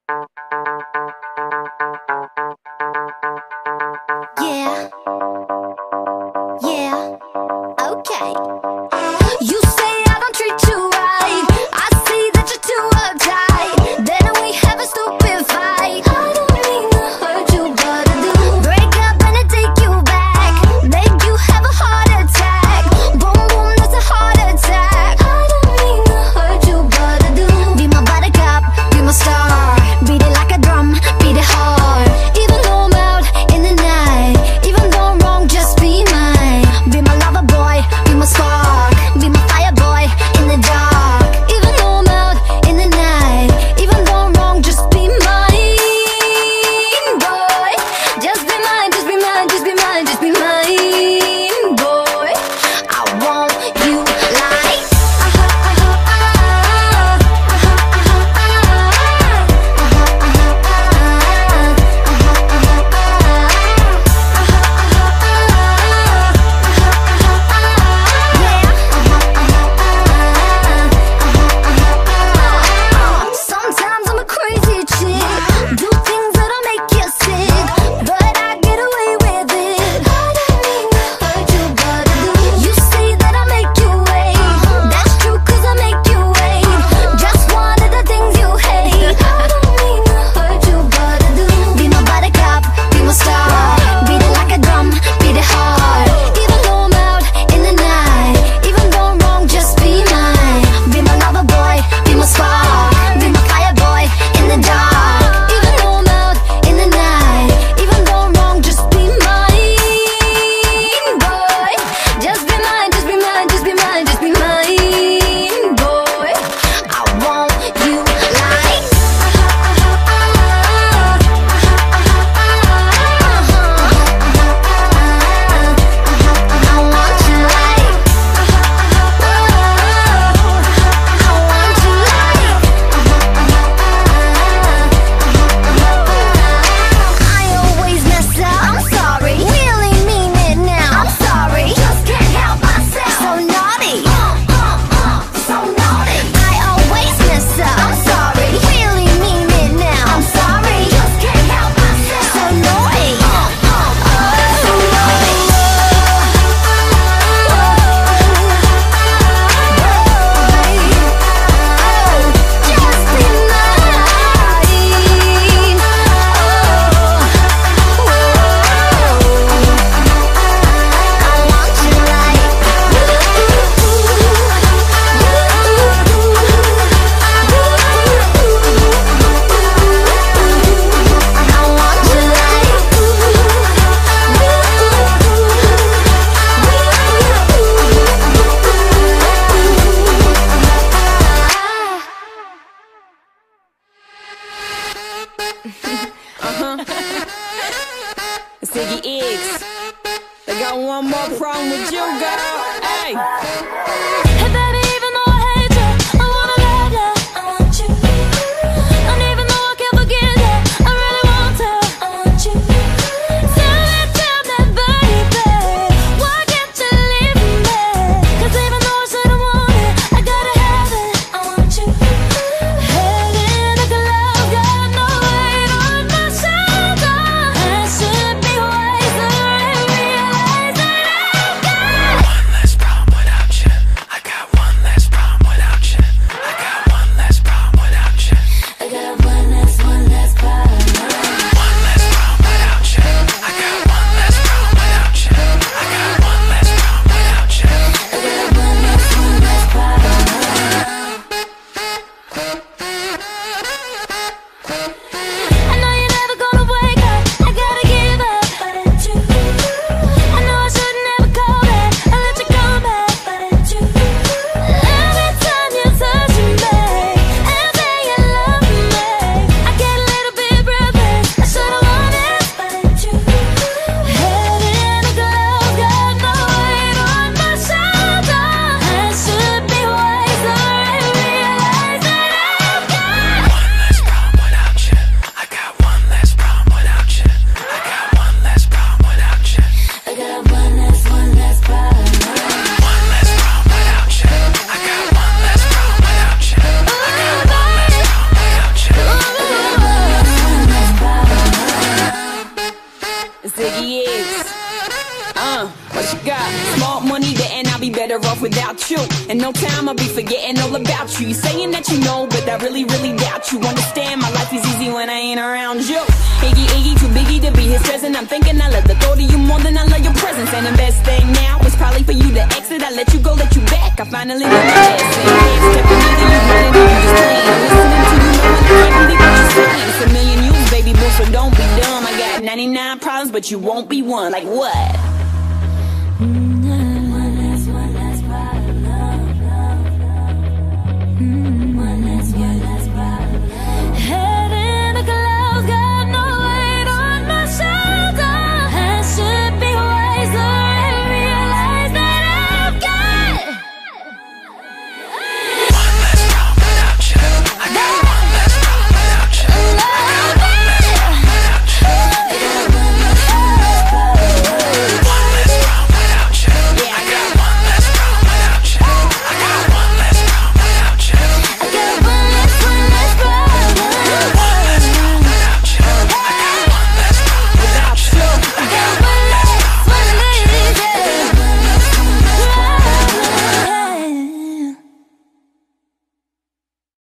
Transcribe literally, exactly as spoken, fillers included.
Yeah, yeah, okay. You say I don't treat you right. I see that you're too uptight. Then we have a stupid fight. I don't mean to hurt you, but I do. Break up and I take you back. Make you have a heart attack. Boom, boom, that's a heart attack. I don't mean to hurt you, but I do. Be my buttercup, be my star. Beat it like a drum, beat it hard. Even though I'm out in the night, even though I'm wrong, just be mine. Be my lover boy, be my spark. Be my fire boy in the dark. Even though I'm out in the night, even though I'm wrong, just be mine, boy. Just be mine, just be mine, just be mine, just be mine, boy. I want you like sometimes I'm a crazy chick. Do things that'll make you sick, but I get away with it. I don't mean to hurt you, but I do. You say that I make you wait. That's true, cause I make you wait. Just one of the things you hate. I don't mean to hurt you, but I do. Be my buttercup, be my star. Beat it like a drum, beat it hard. Even though I'm out in the night, even though I'm wrong, just be mine. Be my lover boy, be my spark. Be my fire boy in the dark. Even though I'm out in the night, even though I'm wrong, just be mine, boy. Just be mine, just be mine, just be mine, just be mine, boy. I want you like I want you like I want you like I always mess up. I'm sorry. Really mean it now. I'm sorry. Just can't help myself. So naughty. Uh, uh, uh, so naughty. I always mess up. I'm sorry. Really mean it now. I'm sorry. Just can't help myself. So naughty. Uh, uh, uh, so naughty. Just be Ziggy X, I got one more problem with you, girl. Hey. Hey, baby, even though I hate you, I wanna love you. I want you. And even though I can't forget you, I really want to. I want you. Tell me, tell me, baby, why can't you leave me? 'Cause even though I said I want it, I gotta have it. I want you. Heading like a love, got no weight on my shoulder. I should be wiser and realize that I've got One less problem without you. I got one better off without you. In no time I'll be forgetting all about you. You saying that you know, but I really, really doubt you. Understand, my life is easy when I ain't around you. Iggy, Iggy, too biggie to be his present. I'm thinking I love the thought of you more than I love your presence. And the best thing now is probably for you to exit. I let you go, let you back. I finally learned my lesson. Stepping into you, running and you just playing. I'm listening to you, knowing I can't believe what you're saying. It's a million you, baby boo, so don't be dumb. I got ninety-nine problems, but you won't be one. Like what?